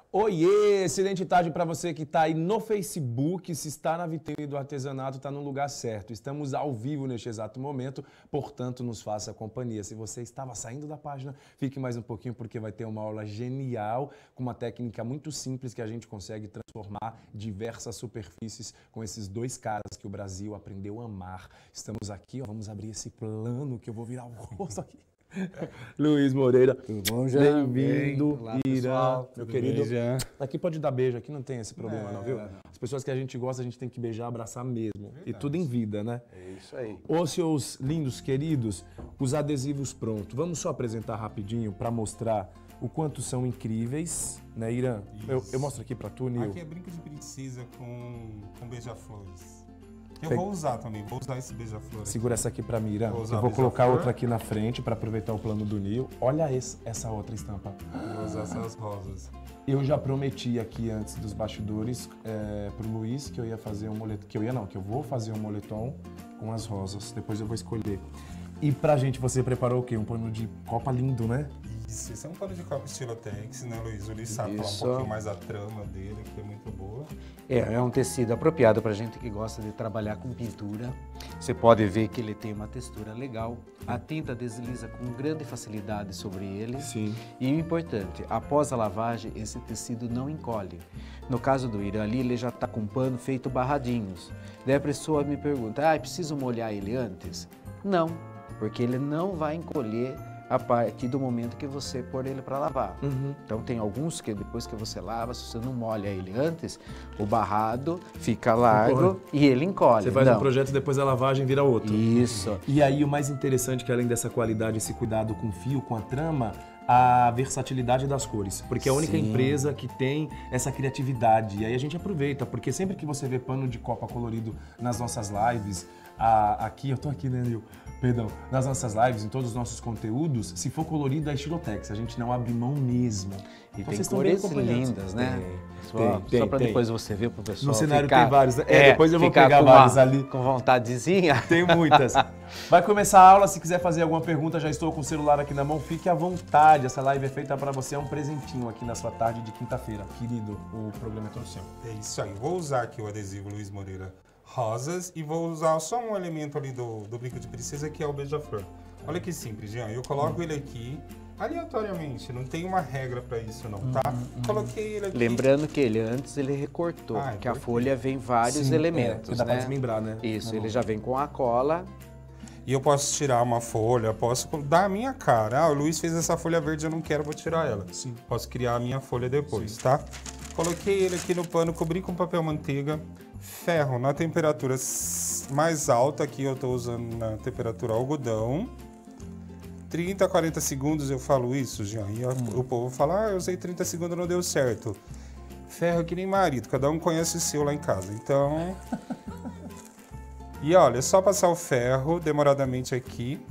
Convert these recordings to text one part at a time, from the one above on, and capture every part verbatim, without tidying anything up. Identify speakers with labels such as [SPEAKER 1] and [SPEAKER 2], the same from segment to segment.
[SPEAKER 1] Oiê, excelente tarde para você que está aí no Facebook. Se está na vitrine do artesanato, está no lugar certo. Estamos ao vivo neste exato momento, portanto, nos faça companhia. Se você estava saindo da página, fique mais um pouquinho porque vai ter uma aula genial com uma técnica muito simples que a gente consegue transformar diversas superfícies com esses dois caras que o Brasil aprendeu a amar. Estamos aqui, ó, vamos abrir esse plano que eu vou virar o rosto aqui. Luiz Moreira,
[SPEAKER 2] tudo bom, Jean?
[SPEAKER 1] Bem-vindo, Irã, meu querido.
[SPEAKER 2] Bem,
[SPEAKER 1] aqui pode dar beijo, aqui não tem esse problema, é, não, viu?
[SPEAKER 2] Não.
[SPEAKER 1] As pessoas que a gente gosta, a gente tem que beijar, abraçar mesmo.
[SPEAKER 2] Verdade.
[SPEAKER 1] E tudo em vida, né?
[SPEAKER 2] É isso aí.
[SPEAKER 1] Ô, seus lindos queridos, os adesivos prontos. Vamos só apresentar rapidinho para mostrar o quanto são incríveis, né, Irã? Eu, eu mostro aqui para tu, Nil.
[SPEAKER 3] Aqui é brinco de princesa com, com beija-flores. Eu
[SPEAKER 1] Pega.
[SPEAKER 3] vou usar também, vou usar esse beija-flor.
[SPEAKER 1] Segura essa aqui pra mim, Irã.
[SPEAKER 3] Vou
[SPEAKER 1] Eu vou colocar outra aqui na frente pra aproveitar o plano do Nil. Olha esse, essa outra estampa.
[SPEAKER 3] Vou usar essas rosas.
[SPEAKER 1] Eu já prometi aqui antes dos bastidores é, pro Luiz que eu ia fazer um moletom. Que eu ia não, que eu vou fazer um moletom com as rosas. Depois eu vou escolher. E pra gente, você preparou o quê? Um pano de copa lindo, né?
[SPEAKER 3] Isso, esse é um pano de copa estilo Tex, né, Luiz? O Luiz sabe falar um pouquinho mais a trama dele, que é muito boa.
[SPEAKER 2] É, é um tecido apropriado para gente que gosta de trabalhar com pintura. Você pode ver que ele tem uma textura legal. A tinta desliza com grande facilidade sobre ele.
[SPEAKER 1] Sim.
[SPEAKER 2] E o importante, após a lavagem, esse tecido não encolhe. No caso do Irã ali, ele já está com pano feito barradinhos. Daí a pessoa me pergunta, ah, preciso molhar ele antes? Não, porque ele não vai encolher a partir do momento que você pôr ele para lavar.
[SPEAKER 1] Uhum.
[SPEAKER 2] Então tem alguns que depois que você lava, se você não molha ele antes, o barrado fica largo Encorre. e ele encolhe.
[SPEAKER 1] Você faz
[SPEAKER 2] não.
[SPEAKER 1] um projeto e depois a lavagem vira outro.
[SPEAKER 2] Isso.
[SPEAKER 1] E aí o mais interessante é que além dessa qualidade, esse cuidado com o fio, com a trama, a versatilidade das cores, porque é a única
[SPEAKER 2] Sim.
[SPEAKER 1] empresa que tem essa criatividade. E aí a gente aproveita, porque sempre que você vê pano de copa colorido nas nossas lives, a, aqui, eu tô aqui, né, Nil? Perdão, nas nossas lives, em todos os nossos conteúdos, se for colorido é estilo Tex, a gente não abre mão mesmo.
[SPEAKER 2] E
[SPEAKER 1] então,
[SPEAKER 2] tem cores lindas, né?
[SPEAKER 1] Tem,
[SPEAKER 2] Só,
[SPEAKER 1] tem, tem,
[SPEAKER 2] só para
[SPEAKER 1] tem.
[SPEAKER 2] depois você ver pro pessoal.
[SPEAKER 1] No cenário
[SPEAKER 2] ficar,
[SPEAKER 1] tem vários, né? É,
[SPEAKER 2] é,
[SPEAKER 1] depois eu vou pegar
[SPEAKER 2] com
[SPEAKER 1] vários
[SPEAKER 2] uma,
[SPEAKER 1] ali.
[SPEAKER 2] Com vontadezinha.
[SPEAKER 1] Tem muitas. Vai começar a aula, se quiser fazer alguma pergunta, já estou com o celular aqui na mão, fique à vontade. Essa live é feita para você, é um presentinho aqui na sua tarde de quinta-feira. Querido, o programa é todo seu.
[SPEAKER 3] É isso aí, vou usar aqui o adesivo Luiz Moreira rosas e vou usar só um elemento ali do, do brinco de princesa, que é o beija-flor. Olha que simples, Jean, eu coloco hum. ele aqui aleatoriamente, não tem uma regra para isso não, tá? Hum, hum. Coloquei ele aqui.
[SPEAKER 2] Lembrando que ele antes ele recortou,
[SPEAKER 3] ah,
[SPEAKER 2] que a folha vem vários
[SPEAKER 1] Sim,
[SPEAKER 2] elementos,
[SPEAKER 1] é, dá
[SPEAKER 2] né?
[SPEAKER 1] pra desmembrar, né?
[SPEAKER 2] Isso,
[SPEAKER 1] não.
[SPEAKER 2] ele já vem com a cola.
[SPEAKER 3] E eu posso tirar uma folha, posso dar a minha cara. Ah, o Luiz fez essa folha verde, eu não quero, vou tirar ela.
[SPEAKER 1] Sim.
[SPEAKER 3] Posso criar a minha folha depois, Sim. tá? Coloquei ele aqui no pano, cobri com papel manteiga. Ferro na temperatura mais alta, aqui eu estou usando na temperatura algodão. trinta, quarenta segundos eu falo isso, Jean. E hum. o povo fala, ah, eu usei trinta segundos, não deu certo. Ferro que nem marido, cada um conhece o seu lá em casa. Então... e olha, é só passar o ferro demoradamente aqui.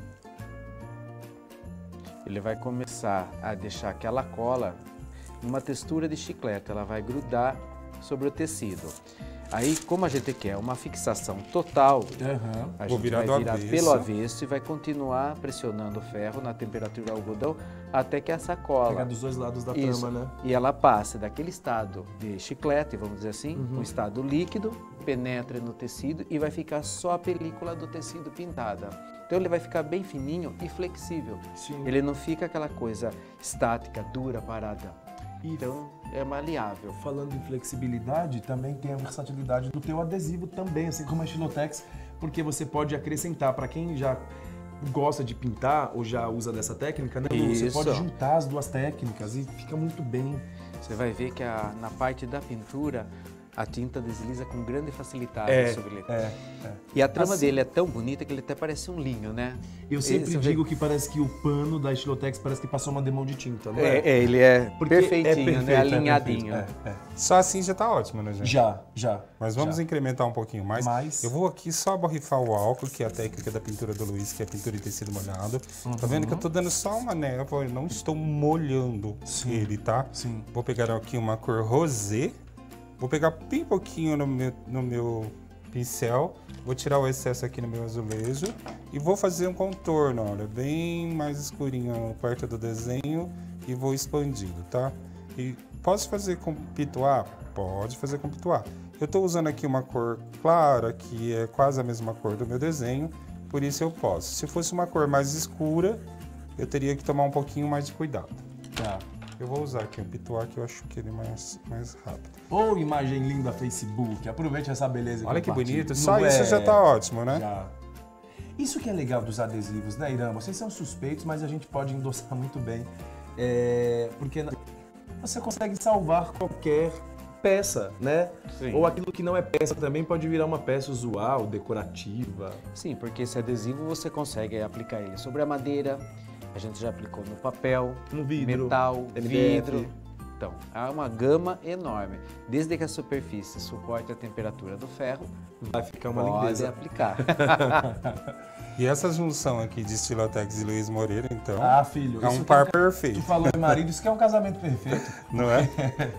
[SPEAKER 2] Ele vai começar a deixar aquela cola numa textura de chiclete, ela vai grudar sobre o tecido. Aí, como a gente quer uma fixação total,
[SPEAKER 1] uhum.
[SPEAKER 2] a
[SPEAKER 3] Vou
[SPEAKER 2] gente
[SPEAKER 3] virar
[SPEAKER 2] vai virar
[SPEAKER 3] avesso.
[SPEAKER 2] pelo avesso e vai continuar pressionando o ferro na temperatura algodão até que essa cola...
[SPEAKER 1] Pegar dos dois lados da
[SPEAKER 2] Isso,
[SPEAKER 1] trama, né?
[SPEAKER 2] E ela passe daquele estado de chiclete, vamos dizer assim,
[SPEAKER 1] uhum.
[SPEAKER 2] um estado líquido, penetre no tecido e vai ficar só a película do tecido pintada. Então ele vai ficar bem fininho e flexível.
[SPEAKER 1] Sim.
[SPEAKER 2] Ele não fica aquela coisa estática, dura, parada. Então é maleável.
[SPEAKER 1] Falando em flexibilidade, também tem a versatilidade do teu adesivo também, assim como a Estilotex, porque você pode acrescentar, para quem já gosta de pintar ou já usa dessa técnica, né, Lu? Você pode juntar as duas técnicas e fica muito bem.
[SPEAKER 2] Você vai ver que a, na parte da pintura, a tinta desliza com grande facilidade
[SPEAKER 1] é,
[SPEAKER 2] sobre ele.
[SPEAKER 1] É, é.
[SPEAKER 2] E a trama
[SPEAKER 1] assim,
[SPEAKER 2] dele é tão bonita que ele até parece um linho, né?
[SPEAKER 1] Eu sempre
[SPEAKER 2] Esse
[SPEAKER 1] digo
[SPEAKER 2] vê...
[SPEAKER 1] que parece que o pano da Estilotex parece que passou uma demão de tinta, não
[SPEAKER 2] é?
[SPEAKER 1] É,
[SPEAKER 2] é ele é
[SPEAKER 1] Porque
[SPEAKER 2] perfeitinho,
[SPEAKER 1] é perfeito,
[SPEAKER 2] né? Alinhadinho.
[SPEAKER 1] É, é, é.
[SPEAKER 3] Só assim já tá ótimo, né, gente?
[SPEAKER 1] Já, já.
[SPEAKER 3] Mas vamos
[SPEAKER 1] já.
[SPEAKER 3] incrementar um pouquinho mais.
[SPEAKER 1] mais.
[SPEAKER 3] Eu vou aqui só borrifar o álcool, que é a técnica da pintura do Luiz, que é a pintura em tecido molhado. Uhum. Tá vendo que eu tô dando só uma névoa, eu não estou molhando Sim. ele, tá?
[SPEAKER 1] Sim.
[SPEAKER 3] Vou pegar aqui uma cor rosé. Vou pegar bem pouquinho no meu, no meu pincel, vou tirar o excesso aqui no meu azulejo e vou fazer um contorno, olha, bem mais escurinho perto do desenho e vou expandindo, tá? E Posso fazer com pituá? Pode fazer com pituá. Eu estou usando aqui uma cor clara, que é quase a mesma cor do meu desenho, por isso eu posso. Se fosse uma cor mais escura, eu teria que tomar um pouquinho mais de cuidado.
[SPEAKER 1] Tá.
[SPEAKER 3] Eu vou usar aqui um pituá, que eu acho que ele é mais, mais rápido.
[SPEAKER 1] Ô, imagem linda Facebook, aproveite essa beleza.
[SPEAKER 3] Olha que
[SPEAKER 1] compartilhe.
[SPEAKER 3] bonito, só
[SPEAKER 1] Não
[SPEAKER 3] isso
[SPEAKER 1] é...
[SPEAKER 3] já tá ótimo, né?
[SPEAKER 1] Já. Isso que é legal dos adesivos, né, Irã? Vocês são suspeitos, mas a gente pode endossar muito bem. É... Porque você consegue salvar qualquer peça, né?
[SPEAKER 2] Sim.
[SPEAKER 1] Ou aquilo que não é peça também pode virar uma peça usual, decorativa.
[SPEAKER 2] Sim, porque esse adesivo você consegue aplicar ele sobre a madeira, a gente já aplicou no papel,
[SPEAKER 1] No vidro,
[SPEAKER 2] metal,
[SPEAKER 1] M D F.
[SPEAKER 2] vidro. Então, há uma gama enorme. Desde que a superfície suporte a temperatura do ferro,
[SPEAKER 1] Vai ficar uma
[SPEAKER 2] pode
[SPEAKER 1] lindeza.
[SPEAKER 2] aplicar.
[SPEAKER 3] E essa junção aqui de Estilotex e Luiz Moreira, então,
[SPEAKER 1] Ah, filho.
[SPEAKER 3] é
[SPEAKER 1] isso
[SPEAKER 3] um
[SPEAKER 1] que
[SPEAKER 3] par
[SPEAKER 1] Tu
[SPEAKER 3] perfeito,
[SPEAKER 1] falou em marido, isso que é um casamento perfeito.
[SPEAKER 3] não é?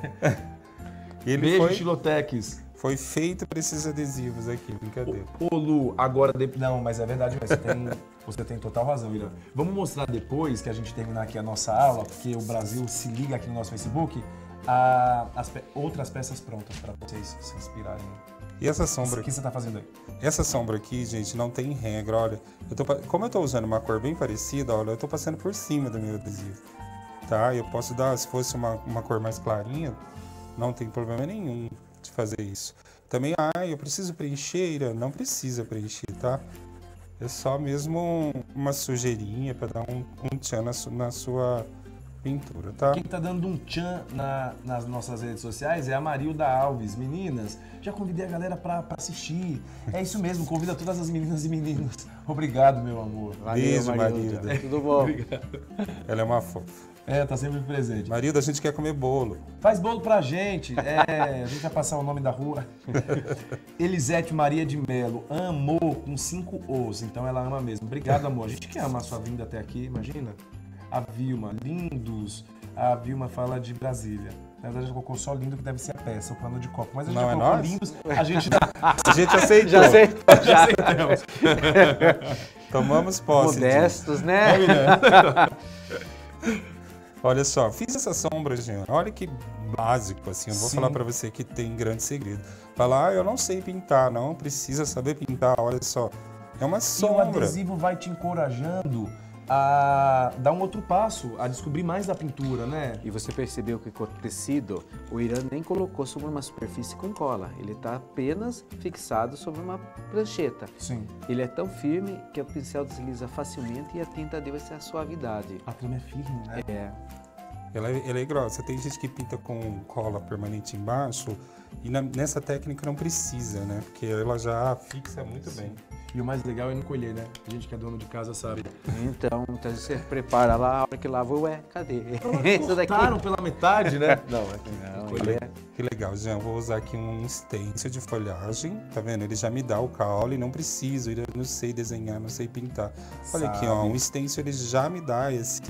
[SPEAKER 3] E ele
[SPEAKER 1] Beijo,
[SPEAKER 3] foi,
[SPEAKER 1] Estilotex.
[SPEAKER 3] foi feito para esses adesivos aqui, brincadeira.
[SPEAKER 1] Ô, Lu, agora... De... Não, mas é verdade, você tem, você tem total razão, Irã. Vamos mostrar depois que a gente terminar aqui a nossa aula, porque o Brasil se liga aqui no nosso Facebook, a, as pe... outras peças prontas para vocês se inspirarem.
[SPEAKER 3] E essa
[SPEAKER 1] O
[SPEAKER 3] sombra,
[SPEAKER 1] que você está fazendo aí?
[SPEAKER 3] essa sombra aqui, gente, não tem regra, olha. Eu tô, pa- como eu tô usando uma cor bem parecida, olha, eu tô passando por cima do meu adesivo, tá? Eu posso dar, se fosse uma, uma cor mais clarinha, não tem problema nenhum de fazer isso. Também, ah, eu preciso preencher, Irã? Não precisa preencher, tá? É só mesmo uma sujeirinha para dar um, um tchan na, su- na sua pintura, tá?
[SPEAKER 1] Quem tá dando um tchan na- nas nossas redes sociais é a Marilda Alves. Meninas, já convidei a galera pra, pra assistir. É isso mesmo, convida todas as meninas e meninos. Obrigado, meu amor.
[SPEAKER 2] Valeu,
[SPEAKER 3] Beijo,
[SPEAKER 2] Marilda.
[SPEAKER 3] Marilda.
[SPEAKER 2] Tudo bom?
[SPEAKER 3] Ela é uma fofa.
[SPEAKER 1] É, tá sempre presente.
[SPEAKER 3] Marilda, a gente quer comer bolo.
[SPEAKER 1] Faz bolo pra gente. É, a gente vai passar o nome da rua. Elisete Maria de Melo, amou com cinco Os, então ela ama mesmo. Obrigado, amor. A gente quer amar sua vinda até aqui, imagina. A Vilma, lindos. A Vilma fala de Brasília. Na verdade, ela colocou só lindo, que deve ser a peça, o pano de copo. Mas a gente
[SPEAKER 3] Não
[SPEAKER 1] já
[SPEAKER 3] é
[SPEAKER 1] colocou
[SPEAKER 3] nós?
[SPEAKER 1] lindos. A gente tá-
[SPEAKER 3] A gente aceitou.
[SPEAKER 2] Já sei.
[SPEAKER 1] já aceitamos.
[SPEAKER 3] Tomamos posse. disso.
[SPEAKER 2] Modestos, né?
[SPEAKER 3] Olha só, fiz essa sombra, gente. Olha que básico, assim. Eu não vou
[SPEAKER 1] Sim.
[SPEAKER 3] falar pra você que tem grande segredo. Falar, ah, eu não sei pintar. Não precisa saber pintar, olha só. É uma
[SPEAKER 1] E o
[SPEAKER 3] sombra.
[SPEAKER 1] adesivo vai te encorajando a dar um outro passo, a descobrir mais da pintura, né?
[SPEAKER 2] E você percebeu que com o tecido, o Irã nem colocou sobre uma superfície com cola. Ele está apenas fixado sobre uma prancheta.
[SPEAKER 1] Sim.
[SPEAKER 2] Ele é tão firme que o pincel desliza facilmente e a tinta deu essa suavidade.
[SPEAKER 1] A trama é firme, né?
[SPEAKER 2] É.
[SPEAKER 3] Ela é, ela é grossa. Tem gente que pinta com cola permanente embaixo e na- nessa técnica não precisa, né? Porque ela já fixa muito bem.
[SPEAKER 1] E o mais legal é não colher, né? A gente que é dono de casa sabe.
[SPEAKER 2] Então, então você prepara lá, a hora que lava, ué, cadê? Isso daqui.
[SPEAKER 1] Cortaram pela metade, né? Não, é que
[SPEAKER 2] Não,
[SPEAKER 1] colher.
[SPEAKER 2] ele é...
[SPEAKER 3] Que legal, Jean. Eu vou usar aqui um stencil de folhagem, tá vendo? Ele já me dá o caule, não preciso, eu não sei desenhar, não sei pintar. Olha aqui, ó,
[SPEAKER 1] Sabe.
[SPEAKER 3] um stencil ele já me dá esse,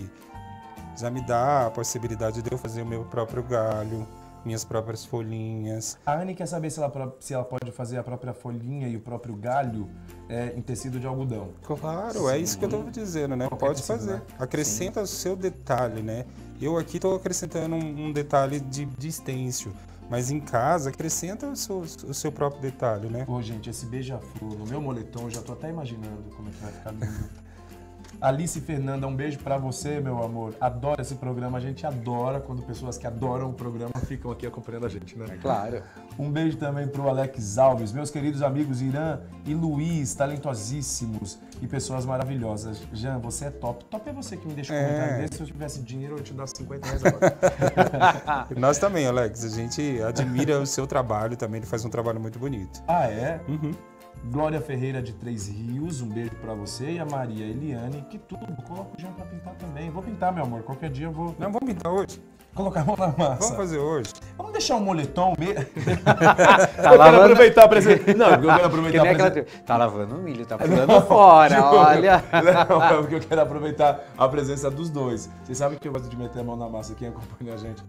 [SPEAKER 3] já me dá a possibilidade de eu fazer o meu próprio galho, minhas próprias folhinhas.
[SPEAKER 1] A Anne quer saber se ela, pró- se ela pode fazer a própria folhinha e o próprio galho é, em tecido de algodão.
[SPEAKER 3] Claro, é isso que eu tô dizendo, né?
[SPEAKER 1] Qualquer
[SPEAKER 3] Pode
[SPEAKER 1] tecido,
[SPEAKER 3] fazer.
[SPEAKER 1] né?
[SPEAKER 3] Acrescenta o seu detalhe, né? Eu aqui estou acrescentando um, um detalhe de, de stencil, mas em casa acrescenta o seu, o seu próprio detalhe, né?
[SPEAKER 1] Ô, gente, esse beija-flor no meu moletom, eu já tô até imaginando como é que vai ficar lindo. Alice Fernanda, um beijo pra você, meu amor. Adoro esse programa, a gente adora quando pessoas que adoram o programa ficam aqui acompanhando a gente, né?
[SPEAKER 2] Claro.
[SPEAKER 1] Um beijo também pro Alex Alves, meus queridos amigos Irã e Luiz, talentosíssimos e pessoas maravilhosas. Jean, você é top. Top é você que me deixa um
[SPEAKER 3] É.
[SPEAKER 1] comentário desse. Se eu tivesse dinheiro, eu te dava cinquenta reais agora.
[SPEAKER 3] Nós também, Alex, a gente admira o seu trabalho também, ele faz um trabalho muito bonito.
[SPEAKER 1] Ah, é?
[SPEAKER 3] Uhum.
[SPEAKER 1] Glória Ferreira de Três Rios, um beijo pra você. E a Maria Eliane, que tudo. Coloca o Jean pra pintar também. Vou pintar, meu amor. Qualquer dia eu vou
[SPEAKER 3] Não, vamos pintar hoje?
[SPEAKER 1] colocar a mão na massa.
[SPEAKER 3] Vamos fazer hoje?
[SPEAKER 1] Vamos deixar um moletom mesmo.
[SPEAKER 2] Tá
[SPEAKER 1] eu quero
[SPEAKER 2] lavando-
[SPEAKER 1] aproveitar a presença. Não, eu quero
[SPEAKER 2] Que
[SPEAKER 1] aproveitar
[SPEAKER 2] nem
[SPEAKER 1] a
[SPEAKER 2] aquela...
[SPEAKER 1] presença.
[SPEAKER 2] Tá lavando o milho, tá pulando fora, olha.
[SPEAKER 1] Não, é porque eu quero aproveitar a presença dos dois. Vocês sabem que eu gosto de meter a mão na massa, quem acompanha a gente.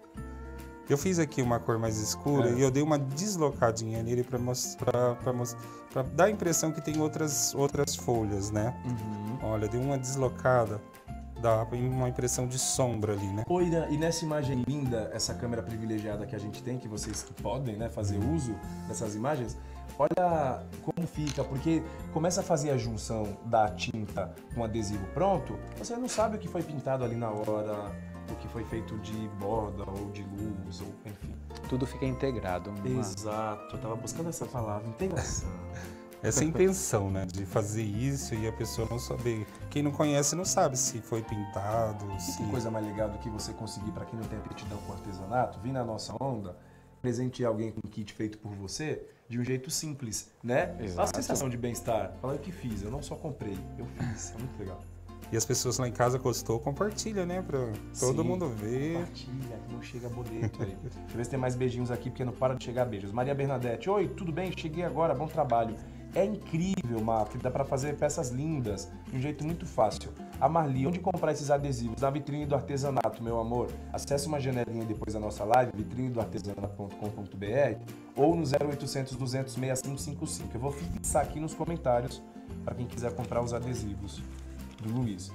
[SPEAKER 3] Eu fiz aqui uma cor mais escura
[SPEAKER 1] É.
[SPEAKER 3] e eu dei uma deslocadinha nele para mostrar, para mostrar, para dar a impressão que tem outras outras folhas, né?
[SPEAKER 1] Uhum.
[SPEAKER 3] Olha, dei uma deslocada dá uma impressão de sombra ali, né?
[SPEAKER 1] Oi, Irã, e nessa imagem linda, essa câmera privilegiada que a gente tem, que vocês podem, né, fazer uso dessas imagens, olha como fica, porque começa a fazer a junção da tinta com o adesivo pronto, você não sabe o que foi pintado ali na hora, o que foi feito de borda ou de luz, ou enfim.
[SPEAKER 2] Tudo fica integrado. Numa...
[SPEAKER 1] Exato, eu tava buscando essa palavra, integração.
[SPEAKER 3] Essa intenção, né, de fazer isso e a pessoa não saber. Quem não conhece não sabe se foi pintado, se...
[SPEAKER 1] Que coisa mais legal do que você conseguir, para quem não tem aptidão com artesanato, vir na nossa onda, presentear alguém com um kit feito por você de um jeito simples, né?
[SPEAKER 2] Exato.
[SPEAKER 1] A sensação de bem-estar. Falar o que fiz, eu não só comprei, eu fiz. É muito legal.
[SPEAKER 3] E as pessoas lá em casa gostou, compartilha, né? Pra todo
[SPEAKER 1] Sim,
[SPEAKER 3] mundo ver.
[SPEAKER 1] Compartilha, que não chega boleto aí. Deixa eu ver se tem mais beijinhos aqui, porque não para de chegar beijos. Maria Bernadette, oi, tudo bem? Cheguei agora, bom trabalho. É incrível, Marco, dá pra fazer peças lindas, de um jeito muito fácil. A Marli, onde comprar esses adesivos? Na vitrine do artesanato, meu amor. Acesse uma janelinha depois da nossa live, vitrine do artesanato ponto com ponto br, ou no zero oitocentos, duzentos, sessenta e cinco cinquenta e cinco. Eu vou fixar aqui nos comentários para quem quiser comprar os adesivos do Luiz.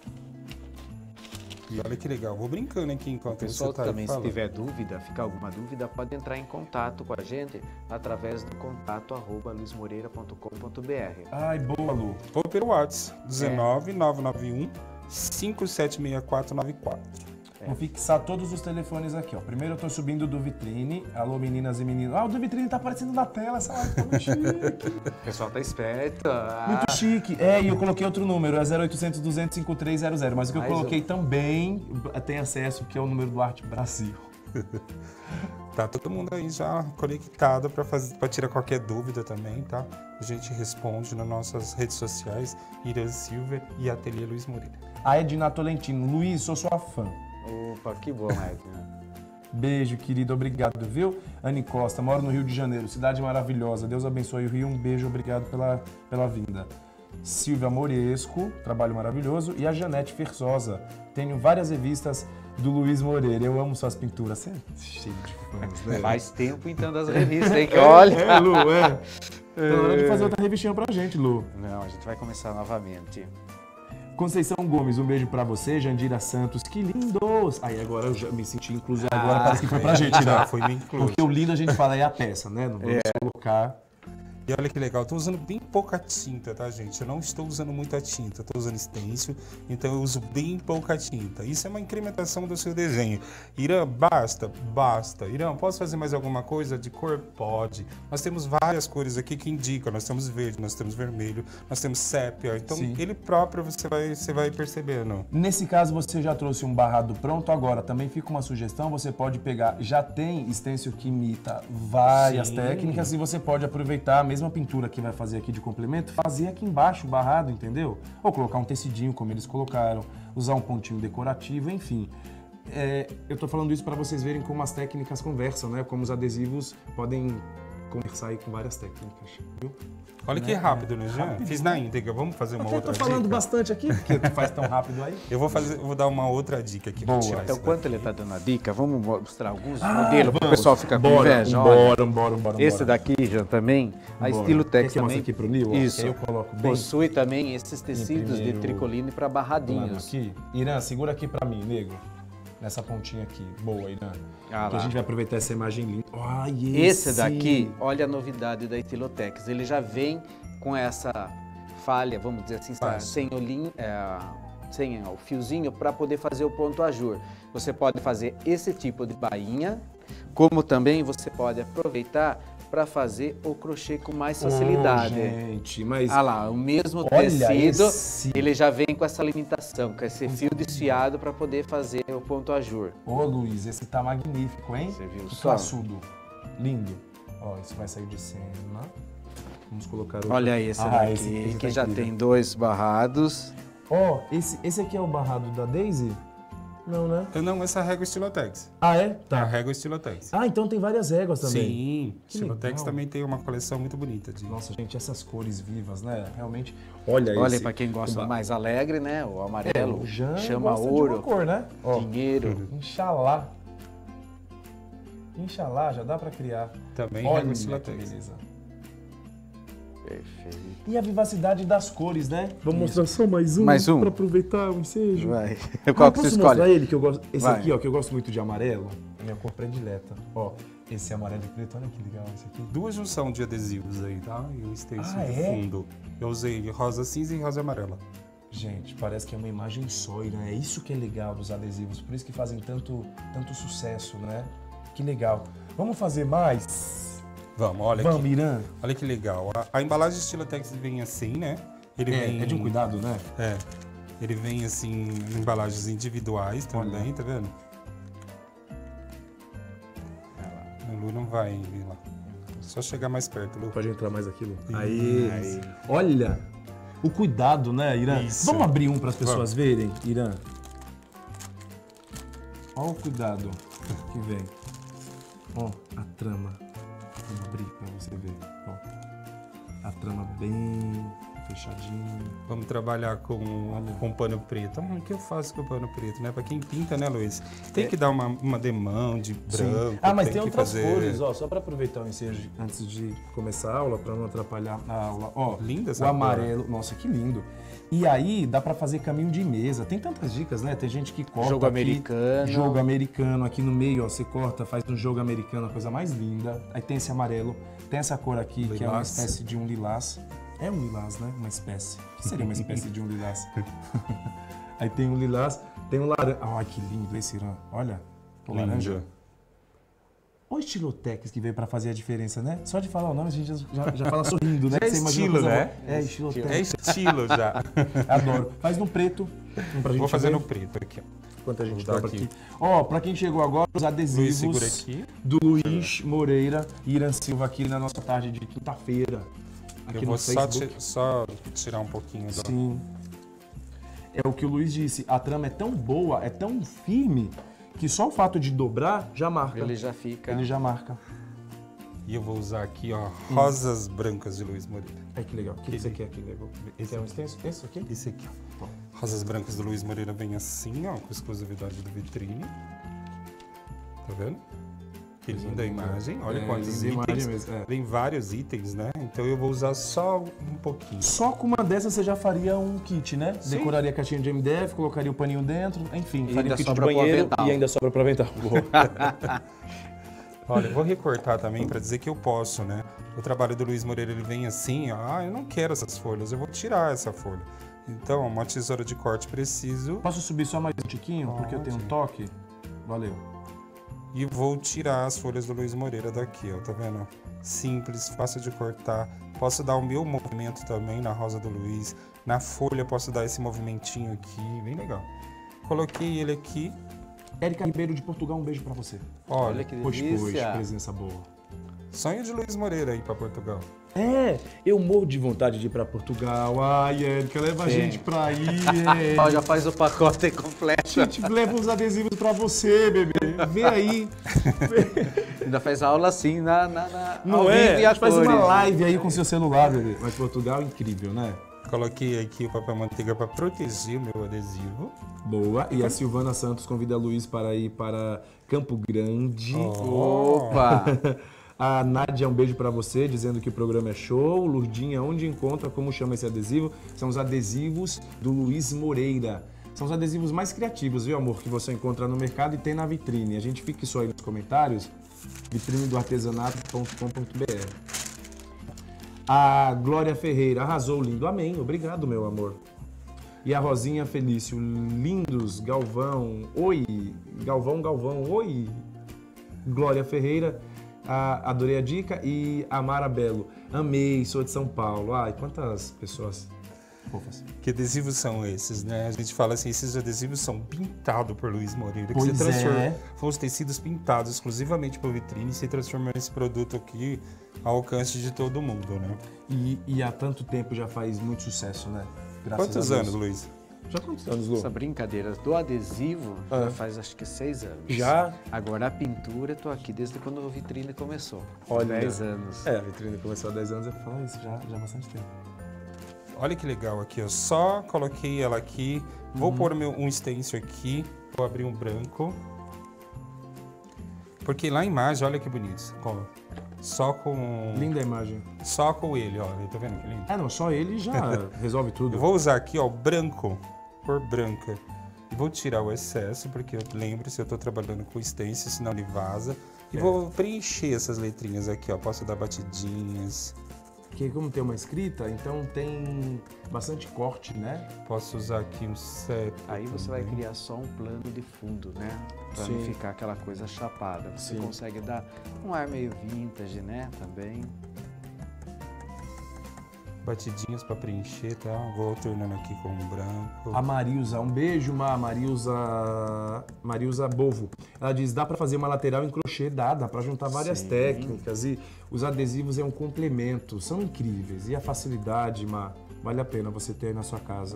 [SPEAKER 3] E olha que legal, vou brincando aqui enquanto
[SPEAKER 2] O pessoal
[SPEAKER 3] você tá
[SPEAKER 2] também,
[SPEAKER 3] aí
[SPEAKER 2] se
[SPEAKER 3] falando.
[SPEAKER 2] tiver dúvida, ficar alguma dúvida, pode entrar em contato com a gente através do contato arroba luiz moreira ponto com ponto br.
[SPEAKER 1] Ai, boa, Lu.
[SPEAKER 3] Ou pelo WhatsApp, dezenove, nove nove um, cinco sete seis quatro nove quatro.
[SPEAKER 1] Vou fixar todos os telefones aqui, ó. Primeiro eu tô subindo do vitrine. Alô, meninas e meninos. Ah, o do vitrine tá aparecendo na tela, essa live tá muito chique.
[SPEAKER 2] O pessoal tá esperto. Ah,
[SPEAKER 1] Muito chique. É, e eu coloquei outro número, é zero oitocentos, duzentos, cinquenta e três zero zero. Mas o que eu
[SPEAKER 2] Mais
[SPEAKER 1] coloquei também tem acesso, que é o número do Arte Brasil.
[SPEAKER 3] Tá todo mundo aí já conectado para fazer, para tirar qualquer dúvida também, tá? A gente responde nas nossas redes sociais, Irã Silva e Ateliê Luiz Moreira.
[SPEAKER 1] A Edna Tolentino. Luiz, sou sua fã.
[SPEAKER 2] Opa, que bom, Edna.
[SPEAKER 1] Beijo, querido. Obrigado, viu? Anne Costa, moro no Rio de Janeiro. Cidade maravilhosa. Deus abençoe o Rio. Um beijo, obrigado pela, pela vinda. Silvia Moresco, trabalho maravilhoso. E a Janete Fersosa. Tenho várias revistas do Luiz Moreira. Eu amo suas pinturas. Você é cheio de fãs, né?
[SPEAKER 2] Faz tempo pintando as revistas, hein? Que olha.
[SPEAKER 1] É, Lu, é. Tá na hora de fazer outra revistinha pra gente, Lu.
[SPEAKER 2] Não, a gente vai começar novamente.
[SPEAKER 1] Conceição Gomes, um beijo pra você. Jandira Santos, que lindos! Aí agora eu já me senti incluso, agora
[SPEAKER 2] Ah,
[SPEAKER 1] parece que foi pra gente,
[SPEAKER 3] Já
[SPEAKER 1] né?
[SPEAKER 3] foi me incluso.
[SPEAKER 1] Porque o lindo a gente fala é a peça, né? Não vamos colocar...
[SPEAKER 3] E olha que legal, eu tô usando bem pouca tinta, tá, gente? Eu não estou usando muita tinta, tô usando stencil, então eu uso bem pouca tinta. Isso é uma incrementação do seu desenho. Irã, basta? Basta. Irã, posso fazer mais alguma coisa de cor? Pode. Nós temos várias cores aqui que indicam. Nós temos verde, nós temos vermelho, nós temos sépia. Então,
[SPEAKER 1] Sim.
[SPEAKER 3] ele próprio você vai, você vai percebendo.
[SPEAKER 1] Nesse caso, você já trouxe um barrado pronto. Agora, também fica uma sugestão, você pode pegar... Já tem stencil que imita várias
[SPEAKER 3] Sim.
[SPEAKER 1] técnicas e você pode aproveitar a mesma pintura que vai fazer aqui de complemento, fazer aqui embaixo o barrado, entendeu? Ou colocar um tecidinho, como eles colocaram, usar um pontinho decorativo, enfim. É, eu tô falando isso para vocês verem como as técnicas conversam, né? Como os adesivos podem conversar aí com várias técnicas, viu?
[SPEAKER 3] Olha que rápido, né, Jean?
[SPEAKER 1] Rápido.
[SPEAKER 3] Fiz na íntegra. Vamos fazer uma
[SPEAKER 1] Porque eu
[SPEAKER 3] outra
[SPEAKER 1] tô falando
[SPEAKER 3] dica?
[SPEAKER 1] bastante aqui, porque tu faz tão rápido aí.
[SPEAKER 3] Eu vou, fazer, eu vou dar uma outra dica aqui.
[SPEAKER 1] Boa.
[SPEAKER 3] Pra tirar
[SPEAKER 2] Então,
[SPEAKER 3] isso
[SPEAKER 2] enquanto
[SPEAKER 3] daqui.
[SPEAKER 2] ele tá dando a dica, vamos mostrar alguns
[SPEAKER 1] Ah,
[SPEAKER 2] modelos para o
[SPEAKER 1] vamos.
[SPEAKER 2] pessoal ficar com
[SPEAKER 1] Bora,
[SPEAKER 2] inveja. Olha,
[SPEAKER 1] bora, bora, bora,
[SPEAKER 2] esse
[SPEAKER 1] bora.
[SPEAKER 2] daqui, já também, a
[SPEAKER 1] Bora.
[SPEAKER 2] Estilo
[SPEAKER 1] Quer
[SPEAKER 2] Tex
[SPEAKER 1] que eu mostre
[SPEAKER 2] também.
[SPEAKER 1] aqui pro Nil? Ó,
[SPEAKER 2] Isso.
[SPEAKER 1] que aí eu coloco bem.
[SPEAKER 2] Possui também esses tecidos
[SPEAKER 1] primeiro
[SPEAKER 2] de tricoline para
[SPEAKER 1] Plano
[SPEAKER 2] barradinhos.
[SPEAKER 1] aqui. Irã, segura aqui pra mim, nego. Nessa pontinha aqui. Boa, Irã.
[SPEAKER 2] Ah,
[SPEAKER 1] que a
[SPEAKER 2] lá.
[SPEAKER 1] gente vai aproveitar essa imagem linda. Ai,
[SPEAKER 2] Esse daqui, olha a novidade da Estilotex, ele já vem com essa falha, vamos dizer assim, tá,
[SPEAKER 3] Faz.
[SPEAKER 2] sem o, lin, é, sem o fiozinho para poder fazer o ponto ajur. Você pode fazer esse tipo de bainha, como também você pode aproveitar para fazer o crochê com mais facilidade.
[SPEAKER 1] Oh, gente, mas...
[SPEAKER 2] Ah lá, o mesmo
[SPEAKER 1] Olha
[SPEAKER 2] tecido,
[SPEAKER 1] esse-
[SPEAKER 2] ele já vem com essa limitação, com esse fio desfiado para poder fazer o ponto ajur.
[SPEAKER 1] Ô, Luiz, esse tá magnífico, hein?
[SPEAKER 2] Você viu
[SPEAKER 1] Que
[SPEAKER 2] só?
[SPEAKER 1] classudo. Lindo. Ó, isso vai sair de cena. Vamos colocar outro.
[SPEAKER 2] Olha esse
[SPEAKER 1] Ah,
[SPEAKER 2] daqui,
[SPEAKER 1] esse- esse
[SPEAKER 2] que
[SPEAKER 1] tá
[SPEAKER 2] já
[SPEAKER 1] incrível.
[SPEAKER 2] tem dois barrados.
[SPEAKER 1] Ó, esse, esse aqui é o barrado da Daisy? Não, né?
[SPEAKER 3] Eu não, essa régua Estilotex.
[SPEAKER 1] Ah, é?
[SPEAKER 3] A
[SPEAKER 1] Tá.
[SPEAKER 3] régua Estilotex.
[SPEAKER 1] Ah, então tem várias réguas também.
[SPEAKER 3] Sim,
[SPEAKER 1] Que
[SPEAKER 3] Estilotex
[SPEAKER 1] legal.
[SPEAKER 3] também tem uma coleção muito bonita de...
[SPEAKER 1] Nossa, gente, essas cores vivas, né? Realmente. Olha,
[SPEAKER 2] Olha,
[SPEAKER 1] esse.
[SPEAKER 2] para quem gosta
[SPEAKER 1] o ba-
[SPEAKER 2] mais alegre, né? O
[SPEAKER 1] É,
[SPEAKER 2] amarelo
[SPEAKER 1] o Jean
[SPEAKER 2] chama
[SPEAKER 1] gosta de
[SPEAKER 2] ouro,
[SPEAKER 1] uma cor, né? Ó,
[SPEAKER 2] dinheiro.
[SPEAKER 1] Inxalá. Inxalá, já dá pra criar.
[SPEAKER 3] Também
[SPEAKER 1] Olha
[SPEAKER 3] régua
[SPEAKER 1] que
[SPEAKER 3] Estilotex.
[SPEAKER 1] beleza.
[SPEAKER 2] Perfeito.
[SPEAKER 1] E a vivacidade das cores, né? Vamos mostrar só mais um,
[SPEAKER 2] Mais um.
[SPEAKER 1] para aproveitar o ensejo.
[SPEAKER 2] Vai.
[SPEAKER 1] Ah,
[SPEAKER 2] Qual que você
[SPEAKER 1] posso
[SPEAKER 2] escolhe?
[SPEAKER 1] mostrar ele, que eu gosto. Esse
[SPEAKER 2] Vai.
[SPEAKER 1] aqui, ó, que eu gosto muito de amarelo. É minha cor predileta. Ó, esse amarelo e preto, olha que legal esse aqui.
[SPEAKER 3] Duas junção de adesivos aí, tá? E um stencil
[SPEAKER 1] Ah,
[SPEAKER 3] de
[SPEAKER 1] é?
[SPEAKER 3] fundo. Eu usei rosa cinza e rosa amarela.
[SPEAKER 1] Gente, parece que é uma imagem só, né? É isso que é legal dos adesivos, por isso que fazem tanto, tanto sucesso, né? Que legal. Vamos fazer mais?
[SPEAKER 3] Vamos, olha
[SPEAKER 1] Vamos,
[SPEAKER 3] aqui.
[SPEAKER 1] Irã.
[SPEAKER 3] Olha que legal. A, a embalagem Estilotex vem assim, né? Ele
[SPEAKER 1] É,
[SPEAKER 3] vem...
[SPEAKER 1] é de um cuidado, né?
[SPEAKER 3] É. Ele vem assim, em embalagens individuais também,
[SPEAKER 1] Olha.
[SPEAKER 3] tá vendo? O Lu não vai ir lá. Só chegar mais perto, Lu.
[SPEAKER 1] Pode entrar mais aqui, Lu.
[SPEAKER 3] Isso.
[SPEAKER 1] Aí. Olha o cuidado, né, Irã?
[SPEAKER 3] Isso.
[SPEAKER 1] Vamos abrir um para as pessoas
[SPEAKER 3] Vamos.
[SPEAKER 1] verem, Irã? Olha o cuidado que vem. Ó, a trama. Vamos abrir para você ver. Ó, a trama bem fechadinha.
[SPEAKER 3] Vamos trabalhar com, com pano preto. Ah, o que eu faço com o pano preto, né? Pra quem pinta, né, Luiz? Tem
[SPEAKER 1] É.
[SPEAKER 3] que dar uma, uma demão de branco.
[SPEAKER 1] Ah, mas tem,
[SPEAKER 3] que
[SPEAKER 1] outras
[SPEAKER 3] fazer...
[SPEAKER 1] cores, ó. Só para aproveitar o ensejo antes de começar a aula, para não atrapalhar a aula. Ó,
[SPEAKER 3] Linda essa
[SPEAKER 1] o
[SPEAKER 3] cor.
[SPEAKER 1] amarelo. Nossa, que lindo. E aí dá para fazer caminho de mesa. Tem tantas dicas, né? Tem gente que corta
[SPEAKER 2] Jogo
[SPEAKER 1] aqui,
[SPEAKER 2] americano.
[SPEAKER 1] Jogo americano aqui no meio, ó. Você corta, faz um jogo americano, a coisa mais linda. Aí tem esse amarelo. Tem essa cor aqui, que é uma
[SPEAKER 3] Lilás.
[SPEAKER 1] espécie de um lilás. É um lilás, né? Uma espécie. O que seria uma espécie de um lilás? Aí tem um lilás, tem um laranja. Ai, que lindo esse Irã. Olha, o laranja.
[SPEAKER 3] Linda.
[SPEAKER 1] Olha o Estilotex que veio pra fazer a diferença, né? Só de falar o nome a gente já, já, já fala sorrindo, né?
[SPEAKER 3] Já é
[SPEAKER 1] Que você imagina
[SPEAKER 3] estilo,
[SPEAKER 1] coisa
[SPEAKER 3] né?
[SPEAKER 1] boa. É, Estilotex.
[SPEAKER 3] É estilo já.
[SPEAKER 1] Adoro. Faz no preto. Um pra gente
[SPEAKER 3] Vou fazer
[SPEAKER 1] ver
[SPEAKER 3] no preto aqui, ó.
[SPEAKER 1] enquanto a gente
[SPEAKER 3] Vou dar
[SPEAKER 1] tá
[SPEAKER 3] aqui.
[SPEAKER 1] aqui. Ó, pra quem chegou agora, os
[SPEAKER 3] Luiz,
[SPEAKER 1] adesivos
[SPEAKER 3] segura aqui.
[SPEAKER 1] do Luiz Moreira e Irã Silva aqui na nossa tarde de quinta-feira. Aqui
[SPEAKER 3] Eu
[SPEAKER 1] no
[SPEAKER 3] vou só,
[SPEAKER 1] Facebook.
[SPEAKER 3] ti- só tirar um pouquinho do...
[SPEAKER 1] Sim. É o que o Luiz disse, a trama é tão boa, é tão firme, que só o fato de dobrar já marca.
[SPEAKER 2] Ele já fica...
[SPEAKER 1] Ele já marca.
[SPEAKER 3] E eu vou usar aqui, ó, rosas brancas de Luiz Moreira.
[SPEAKER 1] Ai, que legal. O que, que você quer aqui, Nego?
[SPEAKER 3] Esse
[SPEAKER 1] Quer um
[SPEAKER 3] aqui.
[SPEAKER 1] extenso? Esse aqui?
[SPEAKER 3] Esse aqui, ó. Rosas brancas do Luiz Moreira vem assim, ó, com exclusividade do vitrine. Tá vendo? Que linda a imagem. Olha
[SPEAKER 1] É,
[SPEAKER 3] quantos
[SPEAKER 1] linda
[SPEAKER 3] itens.
[SPEAKER 1] imagem mesmo, é.
[SPEAKER 3] Vem vários itens, né? Então eu vou usar só um pouquinho.
[SPEAKER 1] Só com uma dessas você já faria um kit, né?
[SPEAKER 3] Sim.
[SPEAKER 1] Decoraria a caixinha de M D F, colocaria o paninho dentro, enfim,
[SPEAKER 2] E
[SPEAKER 1] faria
[SPEAKER 2] ainda
[SPEAKER 1] um kit de
[SPEAKER 2] sobra pro
[SPEAKER 1] banheiro
[SPEAKER 2] avental.
[SPEAKER 1] e ainda sobra para avental.
[SPEAKER 3] Olha, eu vou recortar também para dizer que eu posso, né? O trabalho do Luiz Moreira, ele vem assim, ó, ah, eu não quero essas folhas, eu vou tirar essa folha. Então, uma tesoura de corte preciso
[SPEAKER 1] Posso subir só mais um tiquinho, porque eu tenho um toque? Valeu.
[SPEAKER 3] e vou tirar as folhas do Luiz Moreira daqui, ó, tá vendo? Simples, fácil de cortar. Posso dar o meu movimento também na rosa do Luiz. Na folha posso dar esse movimentinho aqui, bem legal. Coloquei ele aqui,
[SPEAKER 1] Érica Ribeiro de Portugal, um beijo pra você.
[SPEAKER 3] olha,
[SPEAKER 2] Olha que
[SPEAKER 1] Pois,
[SPEAKER 2] delícia.
[SPEAKER 1] pois, presença boa.
[SPEAKER 3] sonho de Luiz Moreira aí para Portugal.
[SPEAKER 1] É, eu morro de vontade de ir pra Portugal. Ai, Érica, leva a
[SPEAKER 2] Sim.
[SPEAKER 1] gente pra aí.
[SPEAKER 2] Ó, já faz o pacote aí completo.
[SPEAKER 1] A gente leva uns adesivos pra você, bebê. Vê aí.
[SPEAKER 2] Ainda faz aula assim na, na, na
[SPEAKER 1] Não
[SPEAKER 2] ao
[SPEAKER 1] é?
[SPEAKER 2] vivo e
[SPEAKER 1] A
[SPEAKER 2] a
[SPEAKER 1] gente faz uma
[SPEAKER 2] cores.
[SPEAKER 1] live aí com seu celular, bebê. Mas Portugal é incrível, né?
[SPEAKER 3] Coloquei aqui o papel manteiga para proteger o meu adesivo.
[SPEAKER 1] Boa. E a Silvana Santos convida a Luiz para ir para Campo Grande.
[SPEAKER 2] Opa!
[SPEAKER 1] A Nádia, um beijo pra você, dizendo que o programa é show. Lurdinha, onde encontra, como chama esse adesivo? São os adesivos do Luiz Moreira. São os adesivos mais criativos, viu, amor? Que você encontra no mercado e tem na vitrine. A gente fica isso aí nos comentários, vitrine do artesanato ponto com ponto b r. A Glória Ferreira, arrasou, lindo. Amém. Obrigado, meu amor. E a Rosinha Felício, lindos, Galvão, oi. Galvão, Galvão, oi. Glória Ferreira, a, adorei a dica. E a Mara Belo, amei, sou de São Paulo. Ai, quantas pessoas fofas.
[SPEAKER 3] Que adesivos são esses, né? A gente fala assim, esses adesivos são pintados por Luiz Moreira, que
[SPEAKER 1] Pois
[SPEAKER 3] se transforma,
[SPEAKER 1] é.
[SPEAKER 3] foram os tecidos pintados exclusivamente por vitrine e se transformou nesse produto aqui ao alcance de todo mundo, né?
[SPEAKER 1] E, e há tanto tempo já faz muito sucesso, né? Graças
[SPEAKER 3] Quantos
[SPEAKER 1] a Deus.
[SPEAKER 3] anos, Luiz?
[SPEAKER 1] Já quantos anos, Lu?
[SPEAKER 2] Essa brincadeira do adesivo
[SPEAKER 1] Ah.
[SPEAKER 2] já faz acho que seis anos.
[SPEAKER 1] Já?
[SPEAKER 2] Agora a pintura, eu tô aqui desde quando a vitrine começou.
[SPEAKER 1] Olha.
[SPEAKER 2] dez anos.
[SPEAKER 1] É, a vitrine começou há dez anos, eu falo isso já, já há bastante tempo.
[SPEAKER 3] Olha que legal aqui, eu só coloquei ela aqui, vou pôr meu, um stencil aqui, vou abrir um branco. Porque lá a imagem, olha que bonito. Como? Só com...
[SPEAKER 1] Linda a imagem.
[SPEAKER 3] Só com ele, ó. Tá vendo que lindo?
[SPEAKER 1] Ah, não, só ele já resolve tudo.
[SPEAKER 3] Eu vou usar aqui, ó, o branco, cor branca. E vou tirar o excesso, porque eu lembro se eu tô trabalhando com stencil, senão ele vaza. E é. vou preencher essas letrinhas aqui, ó. Posso dar batidinhas.
[SPEAKER 1] Porque como tem uma escrita, então tem bastante corte, né?
[SPEAKER 3] Posso usar aqui um set.
[SPEAKER 2] Aí você também. vai criar só um plano de fundo, né? Pra Sim. não ficar aquela coisa chapada. Você Sim. consegue dar um ar meio vintage, né? Também.
[SPEAKER 3] Batidinhas para preencher, tá? Vou alternando aqui com o branco.
[SPEAKER 1] A Marilza, um beijo, Ma, Marilza, Marilza Bovo. Ela diz, dá para fazer uma lateral em crochê, dá, dá para juntar várias Sim. técnicas e os adesivos é um complemento, são incríveis. E a facilidade, Ma, vale a pena você ter aí na sua casa.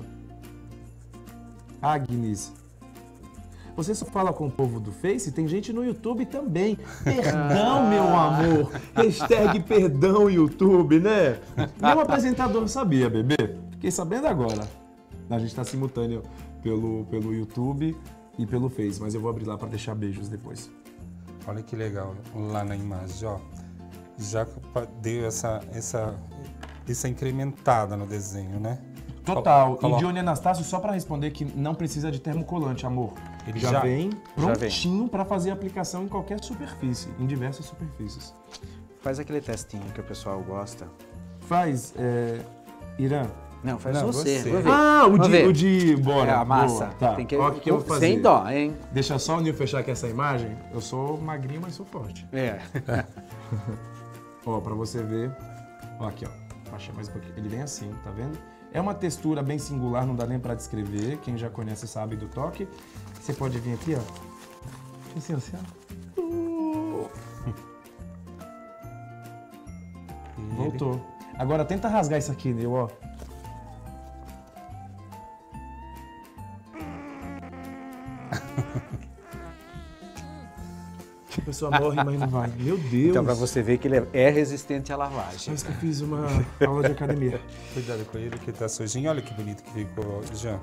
[SPEAKER 1] Agnes, você só fala com o povo do Face? Tem gente no YouTube também. Perdão, meu amor. Hashtag perdão, YouTube, né? Meu apresentador sabia, bebê. Fiquei sabendo agora. A gente tá simultâneo pelo, pelo YouTube e pelo Face, mas eu vou abrir lá para deixar beijos depois.
[SPEAKER 3] Olha que legal lá na imagem, ó. Já deu essa, essa, essa incrementada no desenho, né?
[SPEAKER 1] Total. Colo- e Dione Anastácio, só para responder que não precisa de termocolante, amor. Ele já, já vem prontinho para fazer a aplicação em qualquer superfície, em diversas superfícies.
[SPEAKER 2] Faz aquele testinho que o pessoal gosta.
[SPEAKER 1] Faz, é... Irã.
[SPEAKER 2] Não, faz
[SPEAKER 3] não,
[SPEAKER 2] você.
[SPEAKER 3] você.
[SPEAKER 2] Vou ver.
[SPEAKER 1] Ah, o
[SPEAKER 2] Vou
[SPEAKER 1] de,
[SPEAKER 2] ver.
[SPEAKER 1] o de... Bora.
[SPEAKER 2] É a massa.
[SPEAKER 1] Tá.
[SPEAKER 2] Tem que...
[SPEAKER 1] Ó, que eu vou fazer.
[SPEAKER 2] Sem dó, hein?
[SPEAKER 1] Deixa só o Nil fechar aqui essa imagem. Eu sou magrinho, mas sou forte.
[SPEAKER 2] É.
[SPEAKER 1] Ó, para você ver. Ó, aqui, ó. Baixa mais um pouquinho. Ele vem assim, tá vendo? É uma textura bem singular, não dá nem para descrever. Quem já conhece sabe do toque. Você pode vir aqui, ó. Assim, assim, ó. Uh. Voltou. Agora tenta rasgar isso aqui, Nil, ó. A pessoa morre, mas não vai. Meu Deus!
[SPEAKER 2] Então, pra você ver que ele é resistente à lavagem.
[SPEAKER 1] Parece que eu fiz uma aula de academia.
[SPEAKER 3] Cuidado com ele que tá sujinho. Olha que bonito que ficou, Jean.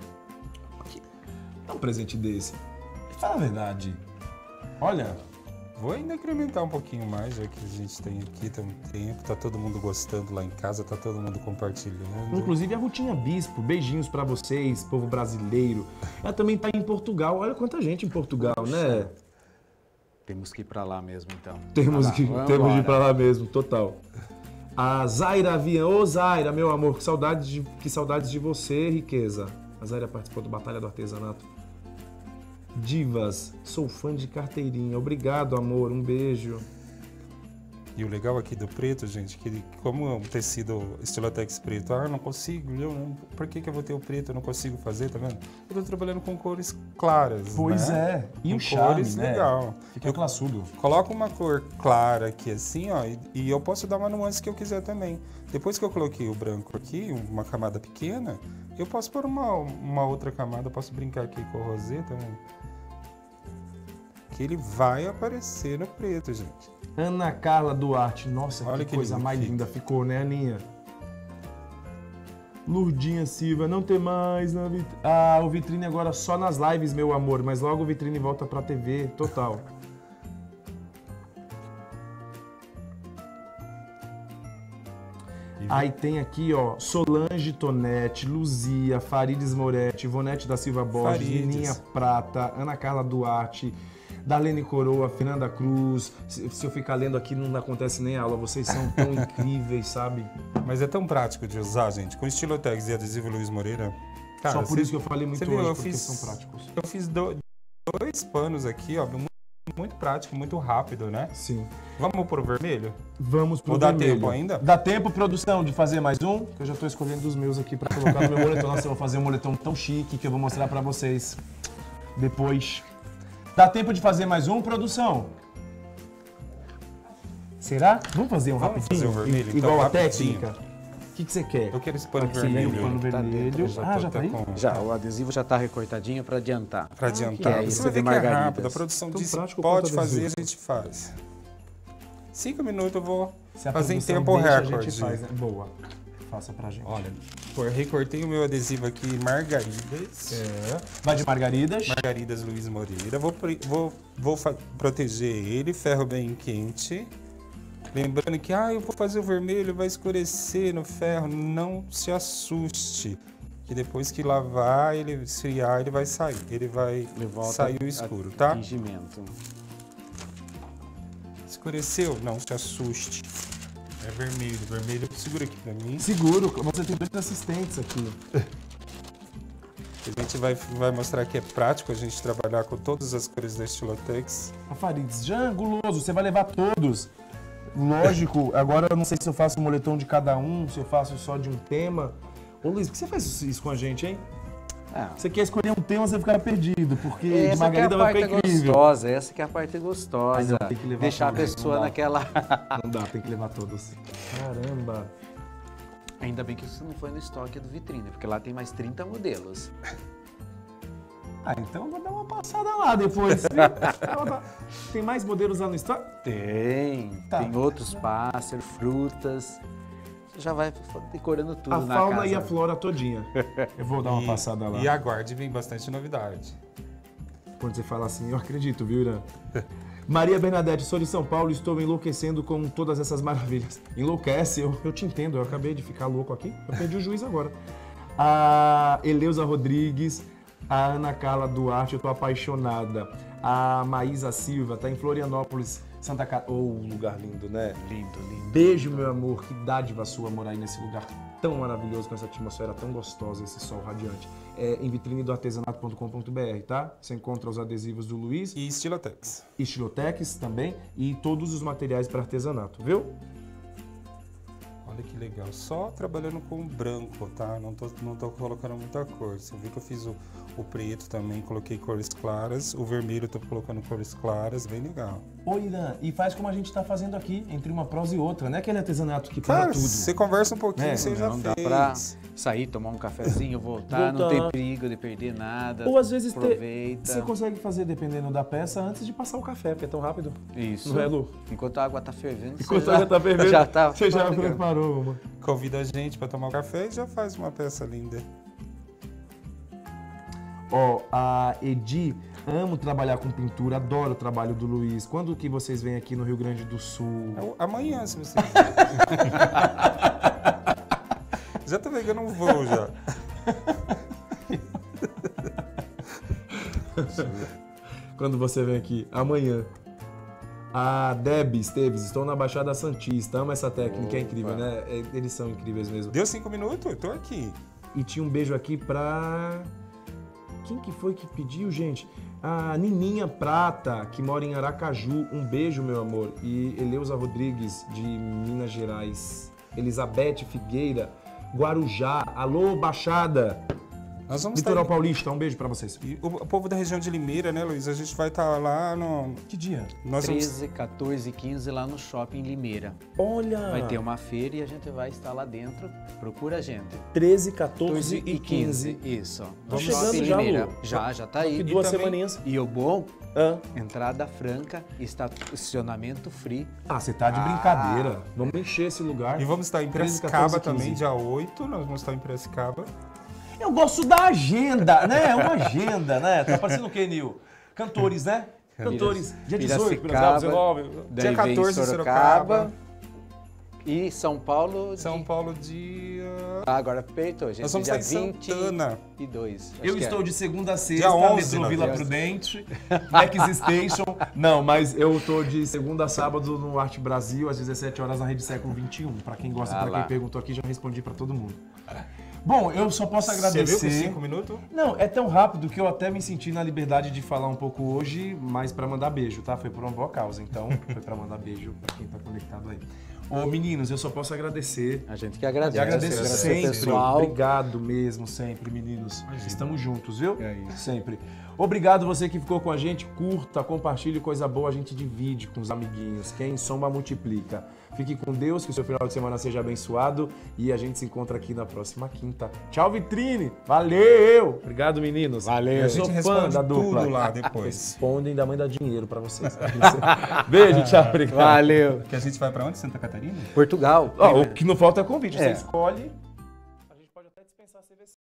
[SPEAKER 1] Dá um presente desse. Fala a verdade. Olha.
[SPEAKER 3] Vou ainda incrementar um pouquinho mais, já que a gente tem aqui, tem um tempo. Tá todo mundo gostando lá em casa, tá todo mundo compartilhando.
[SPEAKER 1] Inclusive a Rutinha Bispo. Beijinhos pra vocês, povo brasileiro. Ela também tá em Portugal. Olha quanta gente em Portugal, Poxa. né?
[SPEAKER 2] Temos que ir pra lá mesmo, então.
[SPEAKER 1] Temos que temos de ir pra lá mesmo, total. A Zaira Avian. Ô, Zaira, meu amor, que saudades de, que saudades de você, riqueza. A Zaira participou do Batalha do Artesanato. Divas, sou fã de carteirinha. Obrigado, amor, um beijo.
[SPEAKER 3] E o legal aqui do preto, gente, que como é um tecido Estilotex preto, ah, eu não consigo, eu não, por que que eu vou ter o preto, eu não consigo fazer, tá vendo? Eu tô trabalhando com cores claras,
[SPEAKER 1] Pois
[SPEAKER 3] né?
[SPEAKER 1] é, e
[SPEAKER 3] com
[SPEAKER 1] o charme,
[SPEAKER 3] cores
[SPEAKER 1] né?
[SPEAKER 3] legal.
[SPEAKER 1] Fica classudo.
[SPEAKER 3] Coloco uma cor clara aqui assim, ó, e, e eu posso dar uma nuance que eu quiser também. Depois que eu coloquei o branco aqui, uma camada pequena, eu posso pôr uma, uma outra camada, eu posso brincar aqui com o rosé também. Que ele vai aparecer no preto, gente.
[SPEAKER 1] Ana Carla Duarte. Nossa,
[SPEAKER 3] Olha
[SPEAKER 1] que,
[SPEAKER 3] que
[SPEAKER 1] coisa
[SPEAKER 3] lindo
[SPEAKER 1] mais
[SPEAKER 3] fica.
[SPEAKER 1] linda ficou, né, Aninha? Lurdinha Silva, não tem mais na vitrine. Ah, o Vitrine agora só nas lives, meu amor. Mas logo o Vitrine volta pra T V, total. Aí tem aqui, ó, Solange Tonetti, Luzia, Farides Moretti, Ivonete da Silva Borges,
[SPEAKER 3] Farides.
[SPEAKER 1] Nininha Prata, Ana Carla Duarte, Darlene Coroa, Fernanda Cruz. Se, se eu ficar lendo aqui, não acontece nem aula. Vocês são tão incríveis, sabe?
[SPEAKER 3] Mas é tão prático de usar, gente. Com Estilotex e adesivo Luiz Moreira. Cara,
[SPEAKER 1] Só por
[SPEAKER 3] cê,
[SPEAKER 1] isso que eu falei muito
[SPEAKER 3] viu,
[SPEAKER 1] hoje,
[SPEAKER 3] eu
[SPEAKER 1] porque
[SPEAKER 3] fiz,
[SPEAKER 1] são práticos.
[SPEAKER 3] Eu fiz do, dois panos aqui, ó. Muito, muito prático, muito rápido, né?
[SPEAKER 1] Sim.
[SPEAKER 3] Vamos pro vermelho?
[SPEAKER 1] Vamos pro
[SPEAKER 3] Ou dá
[SPEAKER 1] vermelho.
[SPEAKER 3] tempo ainda?
[SPEAKER 1] Dá tempo, produção, de fazer mais um? Que eu já tô escolhendo os meus aqui pra colocar no meu moletom. Nossa, eu vou fazer um moletom tão chique que eu vou mostrar pra vocês depois. Dá tempo de fazer mais um, produção? Será? Vamos fazer um
[SPEAKER 3] Vamos
[SPEAKER 1] rapidinho?
[SPEAKER 3] fazer o vermelho,
[SPEAKER 1] Igual
[SPEAKER 3] então,
[SPEAKER 1] a
[SPEAKER 3] rapidinho.
[SPEAKER 1] técnica? O que, que você quer?
[SPEAKER 3] Eu quero esse pano
[SPEAKER 1] Aqui,
[SPEAKER 3] vermelho.
[SPEAKER 1] o pano
[SPEAKER 3] Tá
[SPEAKER 1] vermelho.
[SPEAKER 3] dentro, já
[SPEAKER 1] Ah,
[SPEAKER 3] tô
[SPEAKER 1] já tá
[SPEAKER 3] até
[SPEAKER 1] aí?
[SPEAKER 3] com-
[SPEAKER 2] Já, o adesivo já tá recortadinho para adiantar.
[SPEAKER 3] Pra adiantar.
[SPEAKER 2] que é
[SPEAKER 3] Você
[SPEAKER 2] esse
[SPEAKER 3] vai
[SPEAKER 2] de
[SPEAKER 3] ver que é
[SPEAKER 2] margaridas.
[SPEAKER 3] rápido. A produção
[SPEAKER 1] Tão
[SPEAKER 3] disse
[SPEAKER 1] prático
[SPEAKER 3] pode
[SPEAKER 1] quanto
[SPEAKER 3] fazer,
[SPEAKER 1] adesivo.
[SPEAKER 3] a gente faz. Cinco minutos eu vou
[SPEAKER 1] Se a
[SPEAKER 3] fazer em
[SPEAKER 1] produção
[SPEAKER 3] tempo
[SPEAKER 1] deixa, a
[SPEAKER 3] recorde.
[SPEAKER 1] gente faz, né? Boa. Faça pra gente.
[SPEAKER 3] Olha, eu recortei o meu adesivo aqui, Margaridas.
[SPEAKER 1] É. Vai de margaridas.
[SPEAKER 3] Margaridas Luiz Moreira. Vou, pre- vou, vou fa- proteger ele, ferro bem quente. Lembrando que, ah, eu vou fazer o vermelho, vai escurecer no ferro. Não se assuste, que depois que lavar, ele esfriar, ele vai sair. Ele vai
[SPEAKER 2] Ele volta
[SPEAKER 3] sair o escuro, tá?
[SPEAKER 2] Tingimento.
[SPEAKER 3] Escureceu? Não se assuste. É vermelho. Vermelho, segura aqui pra mim.
[SPEAKER 1] Seguro, você tem dois assistentes aqui.
[SPEAKER 3] A gente vai, vai mostrar que é prático a gente trabalhar com todas as cores da Estilotex.
[SPEAKER 1] A Farides, já anguloso, você vai levar todos. Lógico, agora eu não sei se eu faço um moletom de cada um, se eu faço só de um tema. Ô Luiz, por que você faz isso com a gente, hein?
[SPEAKER 2] Ah,
[SPEAKER 1] Você quer escolher um tema, você fica perdido, porque de
[SPEAKER 2] essa que é
[SPEAKER 1] Margarida
[SPEAKER 2] a
[SPEAKER 1] vai
[SPEAKER 2] parte
[SPEAKER 1] ficar incrível.
[SPEAKER 2] gostosa, essa que é a parte gostosa.
[SPEAKER 1] Ai, não, tem que levar
[SPEAKER 2] Deixar a
[SPEAKER 1] todos,
[SPEAKER 2] pessoa
[SPEAKER 1] não dá.
[SPEAKER 2] naquela...
[SPEAKER 1] Não dá, tem que levar todos. Caramba.
[SPEAKER 2] Ainda bem que isso não foi no estoque do Vitrine, porque lá tem mais trinta modelos.
[SPEAKER 1] Ah, então eu vou dar uma passada lá depois. viu? Tem mais modelos lá no estoque?
[SPEAKER 2] Tem,
[SPEAKER 1] Tá.
[SPEAKER 2] tem outros pássaros, frutas. Você já vai decorando tudo
[SPEAKER 1] A
[SPEAKER 2] na
[SPEAKER 1] fauna
[SPEAKER 2] casa.
[SPEAKER 1] e a flora todinha. Eu vou dar uma
[SPEAKER 3] E-
[SPEAKER 1] passada lá.
[SPEAKER 3] E aguarde, vem bastante novidade.
[SPEAKER 1] Quando você fala assim, eu acredito, viu, Irã? Maria Bernadette, sou de São Paulo, estou enlouquecendo com todas essas maravilhas. Enlouquece, eu, eu te entendo, eu acabei de ficar louco aqui, eu perdi o juiz agora. A Eleusa Rodrigues, a Ana Carla Duarte, eu tô apaixonada. A Maísa Silva, tá em Florianópolis, Santa Catarina. Oh, lugar lindo, né?
[SPEAKER 2] Lindo, lindo.
[SPEAKER 1] Beijo, meu amor, que dádiva sua morar aí nesse lugar tão maravilhoso, com essa atmosfera tão gostosa, esse sol radiante. É em vitrine do artesanato ponto com ponto br, tá? Você encontra os adesivos do Luiz,
[SPEAKER 3] E Estilotex.
[SPEAKER 1] Estilotex também e todos os materiais para artesanato, viu?
[SPEAKER 3] Olha que legal. Só trabalhando com branco, tá? Não tô, não tô colocando muita cor. Você viu que eu fiz o, o preto também, coloquei cores claras. O vermelho eu tô colocando cores claras, bem legal.
[SPEAKER 1] Ô, Irã, e faz como a gente tá fazendo aqui, entre uma prosa e outra, não é aquele artesanato que para
[SPEAKER 3] Cara,
[SPEAKER 1] tudo.
[SPEAKER 3] você conversa um pouquinho,
[SPEAKER 1] É,
[SPEAKER 3] você já
[SPEAKER 2] Não
[SPEAKER 3] fez.
[SPEAKER 2] dá pra sair, tomar um cafezinho, voltar, não
[SPEAKER 1] Voltar.
[SPEAKER 2] tem perigo de perder nada.
[SPEAKER 1] Ou às vezes te-
[SPEAKER 2] aproveita.
[SPEAKER 1] você consegue fazer, dependendo da peça, antes de passar o café, porque é tão rápido.
[SPEAKER 2] Isso.
[SPEAKER 1] Não é, Lu?
[SPEAKER 2] Enquanto a água tá fervendo,
[SPEAKER 1] Enquanto
[SPEAKER 2] você
[SPEAKER 1] a água tá fervendo,
[SPEAKER 2] já tá
[SPEAKER 1] você já
[SPEAKER 2] ligando.
[SPEAKER 1] preparou uma.
[SPEAKER 3] Convida a gente pra tomar um café e já faz uma peça linda.
[SPEAKER 1] Ó, a Edi, amo trabalhar com pintura, adoro o trabalho do Luiz. Quando que vocês vêm aqui no Rio Grande do Sul?
[SPEAKER 3] Amanhã, se você quiser. Já tô pegando um voo já.
[SPEAKER 1] Quando você vem aqui? Amanhã. A Deb Esteves, estou na Baixada Santista. Amo essa técnica, é incrível,
[SPEAKER 2] Opa.
[SPEAKER 1] né? É- Eles são incríveis mesmo.
[SPEAKER 3] Deu cinco minutos? Eu tô aqui.
[SPEAKER 1] E tinha um beijo aqui pra... Quem que foi que pediu, gente? A Nininha Prata, que mora em Aracaju. Um beijo, meu amor. E Eleusa Rodrigues, de Minas Gerais. Elizabeth Figueira, Guarujá. Alô, Baixada.
[SPEAKER 3] Nós vamos
[SPEAKER 1] Litoral
[SPEAKER 3] estar...
[SPEAKER 1] Paulista, um beijo pra vocês.
[SPEAKER 3] E o o povo da região de Limeira, né, Luiz? A gente vai estar lá no...
[SPEAKER 1] Que dia?
[SPEAKER 3] Nós vamos...
[SPEAKER 2] treze, quatorze e quinze lá no shopping Limeira.
[SPEAKER 1] Olha!
[SPEAKER 2] Vai ter uma feira e a gente vai estar lá dentro. Procura a gente.
[SPEAKER 1] treze, quatorze e quinze.
[SPEAKER 2] Isso.
[SPEAKER 1] Tô
[SPEAKER 2] No
[SPEAKER 1] chegando
[SPEAKER 2] shopping
[SPEAKER 1] já,
[SPEAKER 2] Limeira.
[SPEAKER 1] Lu.
[SPEAKER 2] Já, já tá aí.
[SPEAKER 1] E duas
[SPEAKER 3] também-
[SPEAKER 1] semaninhas.
[SPEAKER 2] E o bom,
[SPEAKER 1] Ah,
[SPEAKER 2] entrada franca, estacionamento free.
[SPEAKER 1] Ah, você tá de brincadeira. Vamos encher esse lugar.
[SPEAKER 3] E vamos estar em
[SPEAKER 1] treze,
[SPEAKER 3] Piracicaba
[SPEAKER 1] quatorze,
[SPEAKER 3] também,
[SPEAKER 1] quinze.
[SPEAKER 3] dia oito. Nós vamos estar em Piracicaba.
[SPEAKER 1] Eu gosto da agenda, né? É uma agenda, né? Tá parecendo o quê, Nil? Cantores, né? Cantores. Dia dezoito,
[SPEAKER 2] Piracicaba,
[SPEAKER 1] dezenove.
[SPEAKER 2] Daí
[SPEAKER 3] Dia
[SPEAKER 2] vem
[SPEAKER 3] quatorze,
[SPEAKER 2] Sorocaba.
[SPEAKER 3] Sorocaba.
[SPEAKER 2] E São Paulo. de-
[SPEAKER 3] São Paulo, dia...
[SPEAKER 2] Ah, agora apertou, gente.
[SPEAKER 3] Nós vamos
[SPEAKER 2] dia
[SPEAKER 3] estar em
[SPEAKER 2] vinte
[SPEAKER 3] Santana.
[SPEAKER 2] e dois.
[SPEAKER 1] Eu
[SPEAKER 2] Acho que
[SPEAKER 1] estou
[SPEAKER 2] é.
[SPEAKER 1] de segunda a
[SPEAKER 3] Dia
[SPEAKER 1] sexta,
[SPEAKER 3] onze,
[SPEAKER 1] metrô
[SPEAKER 3] não,
[SPEAKER 1] Vila
[SPEAKER 2] dia-
[SPEAKER 1] Prudente, Max Station. Não, mas eu tô de segunda a sábado no Arte Brasil, às dezessete horas na Rede Século vinte e um. Pra quem gosta,
[SPEAKER 2] Ah
[SPEAKER 1] pra quem
[SPEAKER 2] lá.
[SPEAKER 1] perguntou aqui, já respondi pra todo mundo. Bom, eu só posso
[SPEAKER 3] Você viu
[SPEAKER 1] agradecer.
[SPEAKER 3] com cinco minutos?
[SPEAKER 1] Não, é tão rápido que eu até me senti na liberdade de falar um pouco hoje, mas pra mandar beijo, tá? Foi por uma boa causa, então foi pra mandar beijo pra quem tá conectado aí. Ô, meninos, eu só posso agradecer.
[SPEAKER 2] A gente que agradece.
[SPEAKER 1] E agradeço
[SPEAKER 2] agradecer
[SPEAKER 1] sempre.
[SPEAKER 2] pessoal.
[SPEAKER 1] Obrigado mesmo, sempre, meninos. Estamos juntos, viu?
[SPEAKER 2] É isso.
[SPEAKER 1] Sempre. Obrigado você que ficou com a gente. Curta, compartilhe coisa boa, a gente divide com os amiguinhos. Quem soma, multiplica. Fique com Deus, que o seu final de semana seja abençoado e a gente se encontra aqui na próxima quinta. Tchau, Vitrine! Valeu! Obrigado, meninos.
[SPEAKER 2] Valeu.
[SPEAKER 1] Eu
[SPEAKER 3] A
[SPEAKER 1] sou
[SPEAKER 3] gente
[SPEAKER 1] fã
[SPEAKER 3] responde
[SPEAKER 1] da dupla.
[SPEAKER 3] tudo lá depois.
[SPEAKER 1] Respondem, ainda mãe dá dinheiro pra vocês. Beijo, tchau, obrigado.
[SPEAKER 2] Valeu.
[SPEAKER 3] Que a gente vai pra onde? Santa Catarina?
[SPEAKER 2] Portugal.
[SPEAKER 1] Ó, o que não falta é convite. Você
[SPEAKER 2] É.
[SPEAKER 1] escolhe